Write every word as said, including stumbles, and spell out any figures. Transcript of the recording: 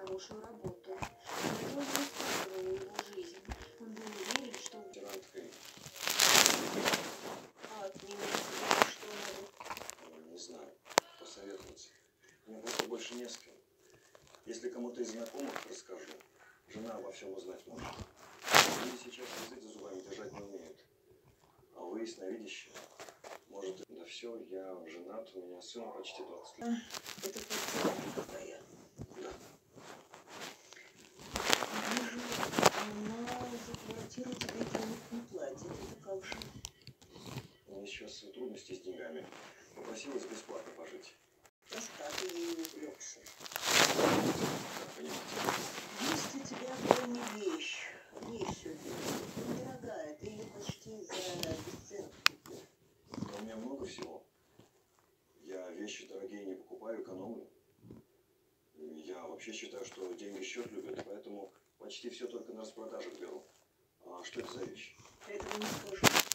хорошую работу. Это он рассказывал его жизнь. Он был уверен, что... Лейтенанткой. А от него тебе что надо? Не знаю. Посоветоваться. Мне просто больше не с кем. Если кому-то из знакомых расскажу, жена обо всем узнать может. Люди сейчас язык за зубами держать не умеют. А вы ясновидящие. Может, да все, я женат, у меня сын почти двадцать лет. Это квартира твоя. Да. Вижу, она за квартиру тебе денег не платит. Это как же? У меня сейчас трудности с деньгами. Попросилась бесплатно пожить. Остаток ей увлекся. Как понимаете? Есть у тебя была не вещь. Вещь недорогая. Ты ее почти за бесценок купил. Но у меня много всего. Я вещи дорогие не покупаю, экономлю. Я вообще считаю, что деньги счет любят, поэтому почти все только на распродажах беру. А что это за вещь? Этого не скажу.